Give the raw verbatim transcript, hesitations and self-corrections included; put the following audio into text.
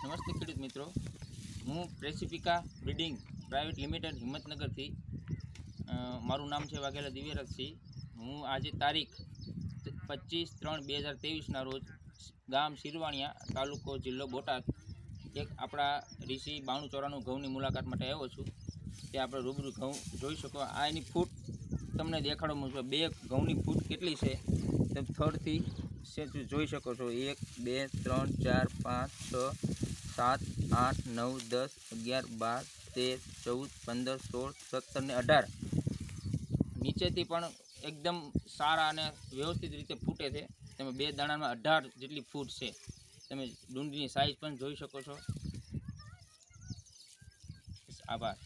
નમસ્તે ખેડૂત મિત્રો, હું પ્રેસિપિકા બ્રીડિંગ પ્રાઇવેટ લિમિટેડ હિંમતનગરથી મારું નામ છે વાઘેલા દિવ્યરાજસિંહ। હું આજે તારીખ પચીસ ત્રણ બે હજાર ત્રેવીસના રોજ ગામ શિરવાણિયા, તાલુકો જિલ્લો બોટાદ, એક આપણા ઋષિ બાણું ચોરાણું ઘઉંની મુલાકાત માટે આવ્યો છું। તે આપણે રૂબરૂ ઘઉં જોઈ શકો। આ એની ફૂટ તમને દેખાડો છું, બે ઘઉંની ફૂટ કેટલી છે તમે થર્ડથી જોઈ શકો છો। એક બે ત્રણ ચાર પાંચ છ सात आठ नौ दस अगियार बार तेर चौदह पंदर सोल सत्तर ने अठार नीचे पण एकदम सारा ने व्यवस्थित रीते फूटे थे। तमे बे दाणा में अठार जेटली फूट है। तमे डूंडीनी साइज पण जोई शको छो। आभार।